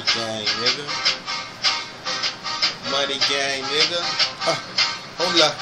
gang, nigga. Money gang, nigga. Hold up.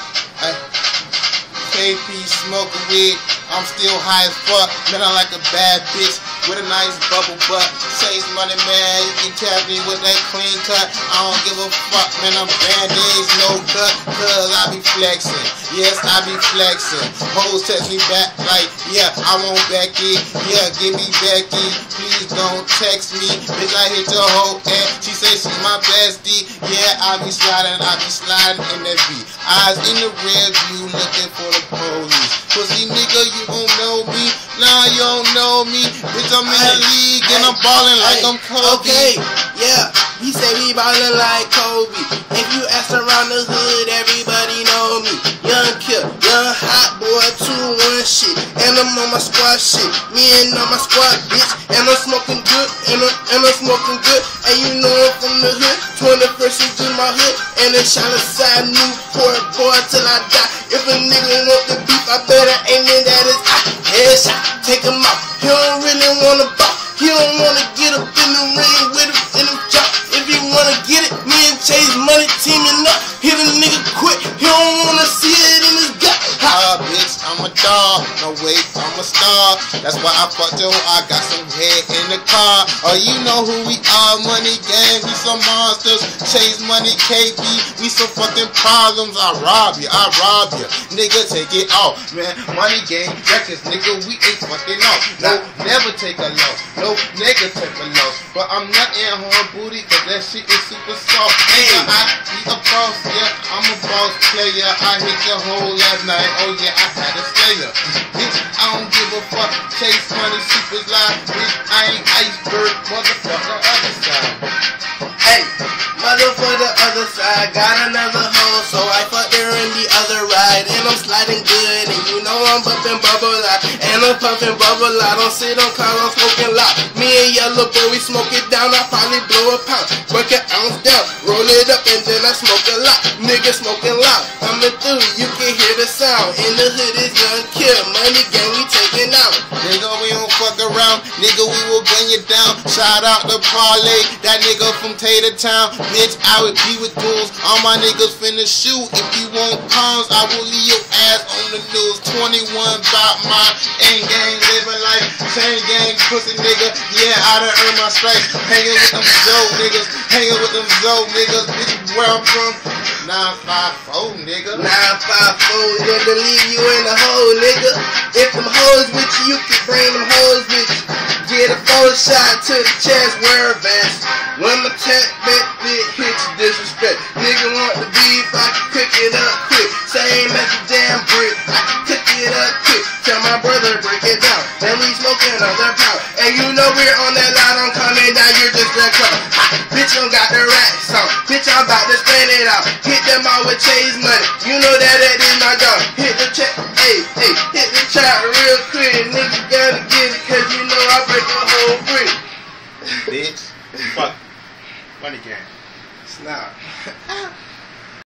KP smoking weed. I'm still high as fuck. Man, I like a bad bitch with a nice bubble butt. Chase money, man. You can catch me with that clean cut. I don't give a fuck, man. I'm band-aids, no cut. Cause I be flexing. Yes, I be flexing. Hoes text me back like, yeah, I want Becky. Yeah, give me Becky. Please don't text me. Bitch, I hit your hoe and she say she's my bestie. Yeah, I be sliding in that V. Eyes in the rear view looking for the police. Pussy nigga, you don't know me. Nah, you don't know me. Bitch, I'm in the league and I'm ballin' like I'm Kobe. Okay, yeah, he say we ballin' like Kobe. If you ask around the hood, everybody know me. Young Kipp, young hot boy, 2-1 shit. And I'm on my squad shit. Me and on my squad, bitch. And I'm smoking good, and I'm smoking good. And you know I'm from the hood. 21st is in my hood. And they shot aside Newport, boy, till I die. If a nigga want the beef, I better aim it at his eye. Headshot, take him out. He don't really wanna bop. He don't wanna get up in the ring with him in him drop. If you wanna get it, me and Chase Money teaming up. Hit a nigga quick. He don't wanna see it in his gut. Bitch, I'm a dog. No wait, I'm a star. That's why I fucked her. I got some head in the car. Oh, you know who we are, Money Gang. We some monsters. Chase Money, KP. We some fucking problems. I rob you. Nigga, take it off, man. Money Gang records, nigga. We ain't fucking off. No, never take a loss. No, nigga take a loss. But I'm not in her booty, cause that shit is super soft. Nigga, I be a boss, yeah. I'm a boss player. I hit the hole last night. Oh yeah, I had a slayer. Bitch, I don't give a fuck. Chase Money, super live. Bitch, I ain't iceberg. Motherfucker, other side. Hey, mother for the other side. Got another hoe, so I fucked her in the other ride. And I'm sliding good, and you know I'm bumping bubble lot. And I'm puffing bubble lot. Don't sit on cars, I'm smoking lot. Me and Yellow Boy, we smoke it down. I probably blow a pound. Break an ounce down. Roll it up, and then I smoke a lot. Nigga smoking loud. Coming through, you can hear the sound. In the hood is Young Kipp. Money Gang, we taking out. Nigga, we don't fuck around. Nigga, we will gun you down. Shout out to Parlay. That nigga from Tater Town. Bitch, I would be with dudes. All my niggas finna shoot. If you want cons, I will leave your ass on the news. 21 about my ain't gang living life. Chain gang pussy nigga. Yeah, I done earned my stripes. Hanging with them Zoe niggas. Hanging with them Zoe niggas. Bitch, where I'm from. 954 nigga. 954, yeah, to leave you in the hole, nigga. If them hoes with you, you can bring them hoes with you. Get a 4 shot to the chest, wear a vest. When my tech bet hit you disrespect. Nigga want the beef, I can cook it up quick. Same as the damn brick, I can cook it up quick. Tell my brother break it down. Then we smoking another pound. And you know we're on that line, I'm coming down, you're just that clown. Bitch, I got the racks on. Bitch, I'm about to spend it out. Hit them all with Chase Money. You know that is my dog. Hit the check, hey, hit the chat real quick. Nigga gotta get it, cause you know I break the whole brick. Bitch, fuck. Money Gang. Snap.